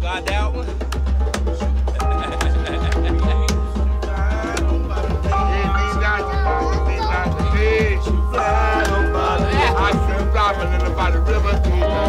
got that one? I see you dropping in the river.